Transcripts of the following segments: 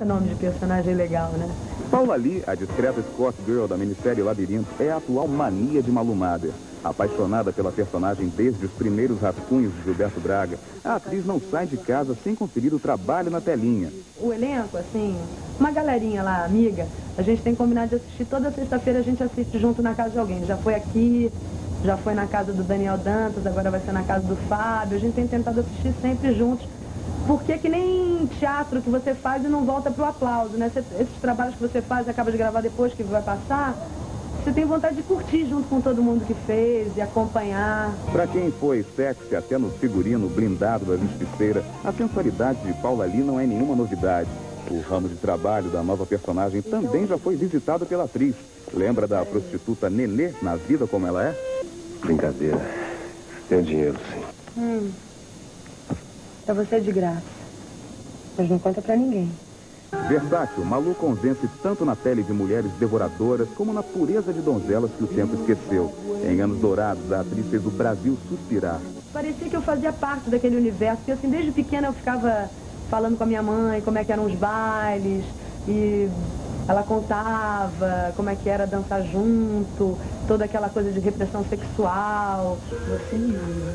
Nome de personagem legal, né? Paula Lee, a discreta Scott Girl da minissérie Labirinto, é a atual mania de Malu Mader. Apaixonada pela personagem desde os primeiros rascunhos de Gilberto Braga, a atriz não sai de casa sem conferir o trabalho na telinha. O elenco, assim, uma galerinha lá, amiga, a gente tem combinado de assistir toda sexta-feira, a gente assiste junto na casa de alguém. Já foi aqui, já foi na casa do Daniel Dantas, agora vai ser na casa do Fábio. A gente tem tentado assistir sempre juntos. Porque que nem teatro que você faz e não volta pro aplauso, né? Esses trabalhos que você faz e acaba de gravar depois que vai passar, você tem vontade de curtir junto com todo mundo que fez e acompanhar. Para quem foi sexy até no figurino blindado da Justiceira, a sensualidade de Paula Lee não é nenhuma novidade. O ramo de trabalho da nova personagem também já foi visitado pela atriz. Lembra da prostituta Nenê na Vida Como Ela É? Brincadeira. Tenho dinheiro, sim. Pra você é de graça. Mas não conta pra ninguém. Versátil, Malu convence tanto na pele de mulheres devoradoras como na pureza de donzelas que o tempo esqueceu. Em Anos Dourados, a atriz fez o Brasil suspirar. Parecia que eu fazia parte daquele universo, porque assim, desde pequena eu ficava falando com a minha mãe como é que eram os bailes, e ela contava como é que era dançar junto, toda aquela coisa de repressão sexual. Assim,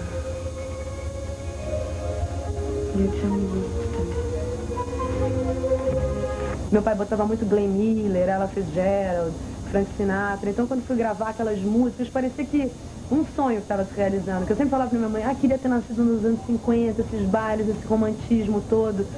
eu te amo muito também. Meu pai botava muito Glenn Miller, ela fez Gerald, Frank Sinatra. Então, quando fui gravar aquelas músicas, parecia que um sonho que estava se realizando. Que eu sempre falava pra minha mãe, queria ter nascido nos anos 50, esses bailes, esse romantismo todo.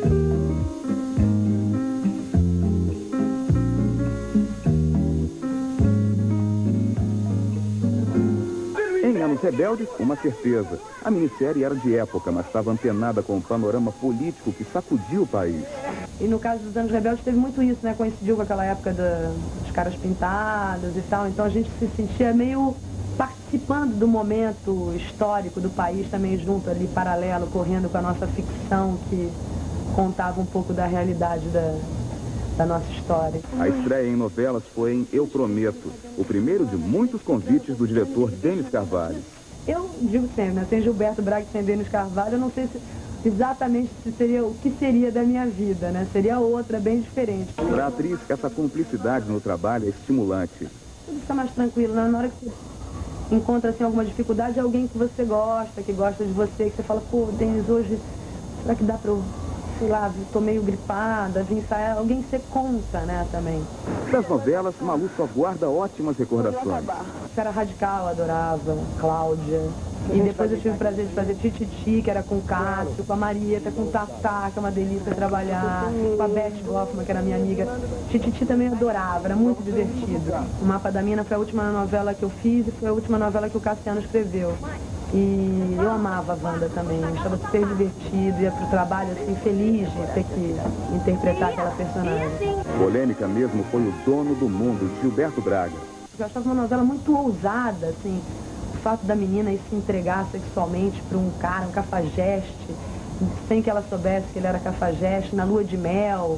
Em Anos Rebeldes, uma certeza. A minissérie era de época, mas estava antenada com o panorama político que sacudiu o país. E no caso dos Anos Rebeldes teve muito isso, né? Coincidiu com aquela época dos caras pintados e tal. Então a gente se sentia meio participando do momento histórico do país também junto ali, paralelo, correndo com a nossa ficção que contava um pouco da realidade da nossa história. A estreia em novelas foi em Eu Prometo, o primeiro de muitos convites do diretor Denis Carvalho. Eu digo sempre, né? Sem Gilberto Braga e sem Denis Carvalho, eu não sei exatamente o que seria da minha vida, né? Seria outra, bem diferente. Para a atriz, essa cumplicidade no trabalho é estimulante. Tudo fica mais tranquilo, né? Na hora que você encontra assim, alguma dificuldade, é alguém que você gosta, que gosta de você, que você fala, pô, Denis, hoje, será que dá pra eu, sei lá, tô meio gripada, vim ensaiar, alguém que você conta, né, também. Das novelas, Malu só guarda ótimas recordações. Era Radical, adorava, Cláudia. E depois eu tive o prazer de fazer Tititi, que era com o Cássio, com a Marieta, com o Tatá, que é uma delícia trabalhar, com a Beth Hoffman, que era minha amiga. Tititi também adorava, era muito divertido. O Mapa da Mina foi a última novela que eu fiz e foi a última novela que o Cassiano escreveu. E eu amava a Wanda também, eu estava super divertido, ia pro trabalho assim, feliz de ter que interpretar aquela personagem. Polêmica mesmo foi O Dono do Mundo, de Gilberto Braga. Eu achava uma novela muito ousada, assim, o fato da menina ir se entregar sexualmente para um cara, um cafajeste, sem que ela soubesse que ele era cafajeste, na lua de mel.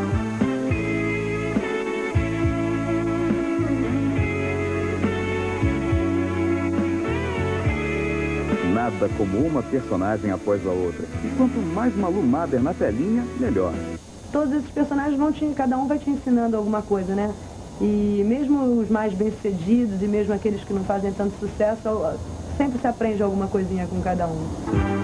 Nada como uma personagem após a outra. E quanto mais Malu Mader na telinha, melhor. Todos esses personagens cada um vai te ensinando alguma coisa, né? E mesmo os mais bem-sucedidos e mesmo aqueles que não fazem tanto sucesso, sempre se aprende alguma coisinha com cada um.